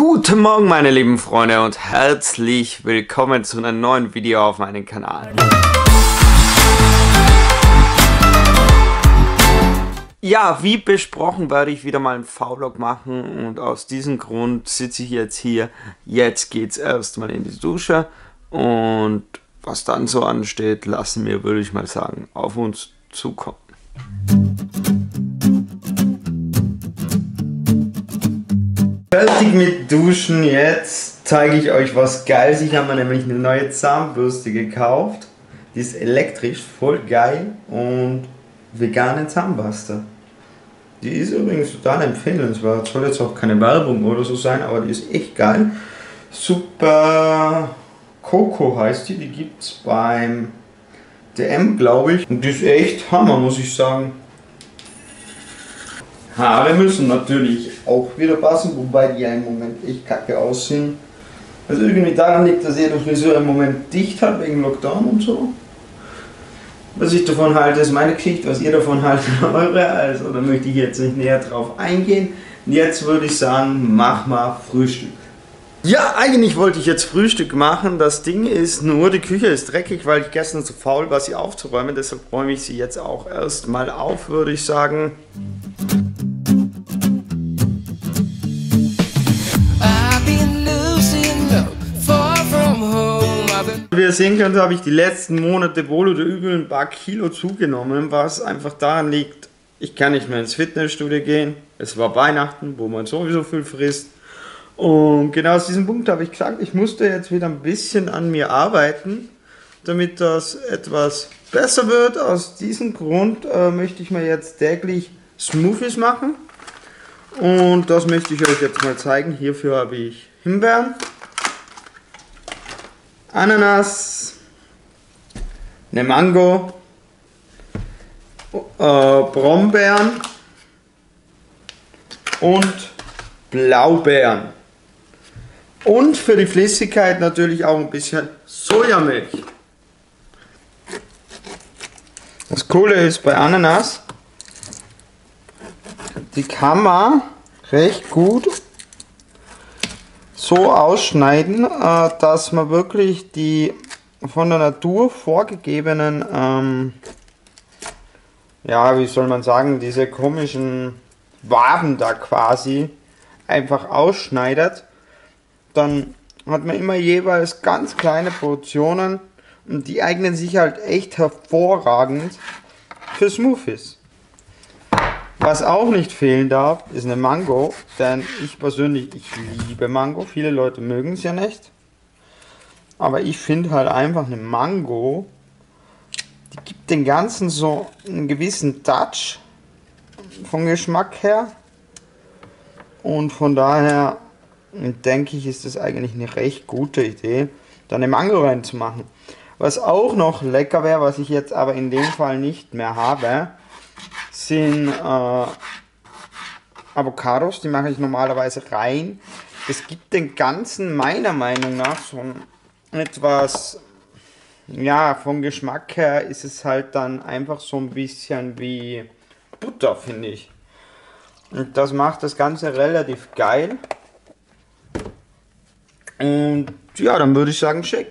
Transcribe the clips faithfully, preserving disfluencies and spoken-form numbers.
Guten Morgen meine lieben Freunde und herzlich willkommen zu einem neuen Video auf meinem Kanal. Ja, wie besprochen werde ich wieder mal einen V-Log machen und aus diesem Grund sitze ich jetzt hier. Jetzt geht's erstmal in die Dusche und was dann so ansteht, lassen wir, würde ich mal sagen, auf uns zukommen. Fertig mit Duschen, jetzt zeige ich euch was Geiles. Ich habe mir nämlich eine neue Zahnbürste gekauft. Die ist elektrisch, voll geil und vegane Zahnpasta. Die ist übrigens total empfehlenswert. Soll jetzt auch keine Werbung oder so sein, aber die ist echt geil. Super Coco heißt die, die gibt es beim D M, glaube ich. Und die ist echt Hammer, muss ich sagen. Haare müssen natürlich auch wieder passen, wobei die ja im Moment echt kacke aussehen. Was irgendwie daran liegt, dass jeder Friseur im Moment dicht hat, wegen Lockdown und so. Was ich davon halte, ist meine Geschichte, was ihr davon haltet, eure. Also da möchte ich jetzt nicht näher drauf eingehen. Und jetzt würde ich sagen, mach mal Frühstück. Ja, eigentlich wollte ich jetzt Frühstück machen. Das Ding ist nur, die Küche ist dreckig, weil ich gestern zu faul war, sie aufzuräumen. Deshalb räume ich sie jetzt auch erstmal auf, würde ich sagen. Wie ihr sehen könnt, habe ich die letzten Monate wohl oder übel ein paar Kilo zugenommen, was einfach daran liegt, ich kann nicht mehr ins Fitnessstudio gehen. Es war Weihnachten, wo man sowieso viel frisst. Und genau aus diesem Punkt habe ich gesagt, ich musste jetzt wieder ein bisschen an mir arbeiten, damit das etwas besser wird. Aus diesem Grund äh, möchte ich mir jetzt täglich Smoothies machen. Und das möchte ich euch jetzt mal zeigen. Hierfür habe ich Himbeeren, Ananas, eine Mango, äh, Brombeeren und Blaubeeren. Und für die Flüssigkeit natürlich auch ein bisschen Sojamilch. Das Coole ist bei Ananas, die kann man recht gut so ausschneiden, dass man wirklich die von der Natur vorgegebenen, ähm, ja, wie soll man sagen, diese komischen Waben da quasi einfach ausschneidet. Dann hat man immer jeweils ganz kleine Portionen und die eignen sich halt echt hervorragend für Smoothies. Was auch nicht fehlen darf, ist eine Mango, denn ich persönlich, ich liebe Mango. Viele Leute mögen es ja nicht. Aber ich finde halt einfach eine Mango, die gibt den Ganzen so einen gewissen Touch vom Geschmack her. Und von daher denke ich, ist das eigentlich eine recht gute Idee, da eine Mango reinzumachen. Was auch noch lecker wäre, was ich jetzt aber in dem Fall nicht mehr habe, sind äh, Avocados, die mache ich normalerweise rein. Das gibt den Ganzen meiner Meinung nach so ein etwas, ja, vom Geschmack her ist es halt dann einfach so ein bisschen wie Butter, finde ich. Und das macht das Ganze relativ geil. Und ja, dann würde ich sagen, schick.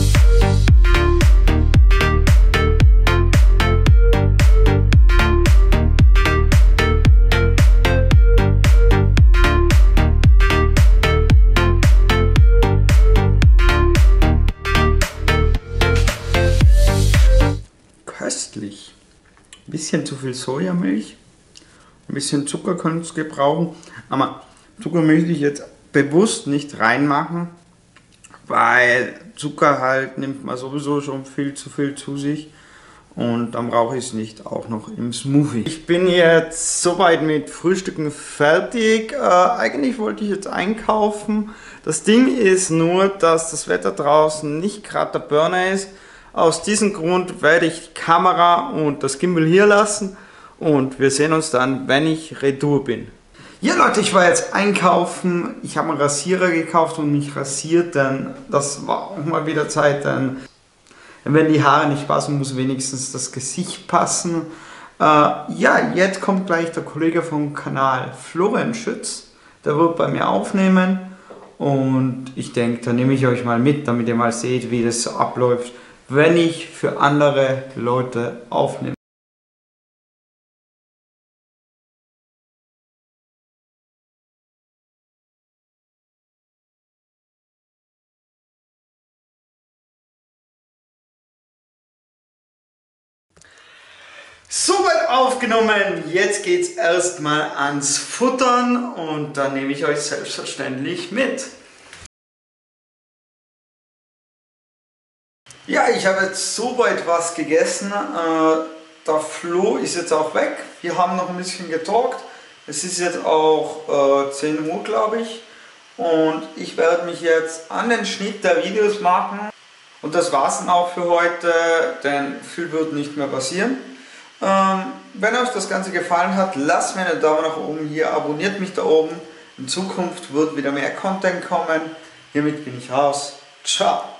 Köstlich. Ein bisschen zu viel Sojamilch, ein bisschen Zucker könnt ihr gebrauchen, aber Zucker möchte ich jetzt bewusst nicht reinmachen, weil Zucker halt nimmt man sowieso schon viel zu viel zu sich und dann brauche ich es nicht auch noch im Smoothie. Ich bin jetzt soweit mit Frühstücken fertig. Äh, eigentlich wollte ich jetzt einkaufen. Das Ding ist nur, dass das Wetter draußen nicht gerade der Burner ist. Aus diesem Grund werde ich die Kamera und das Gimbal hier lassen und wir sehen uns dann, wenn ich retour bin. Ja Leute, ich war jetzt einkaufen, ich habe einen Rasierer gekauft und mich rasiert, denn das war auch mal wieder Zeit, denn wenn die Haare nicht passen, muss wenigstens das Gesicht passen. Äh, ja, jetzt kommt gleich der Kollege vom Kanal Florian Schütz, der wird bei mir aufnehmen Und ich denke, da nehme ich euch mal mit, damit ihr mal seht, wie das so abläuft, wenn ich für andere Leute aufnehme. Soweit aufgenommen, jetzt geht es erstmal ans Futtern und dann nehme ich euch selbstverständlich mit. Ja, ich habe jetzt soweit was gegessen. Äh, der Floh ist jetzt auch weg. Wir haben noch ein bisschen getalkt. Es ist jetzt auch äh, zehn Uhr, glaube ich. Und ich werde mich jetzt an den Schnitt der Videos machen. Und das war es dann auch für heute, denn viel wird nicht mehr passieren. Ähm, wenn euch das Ganze gefallen hat, lasst mir einen Daumen nach oben hier, abonniert mich da oben. In Zukunft wird wieder mehr Content kommen. Hiermit bin ich raus. Ciao.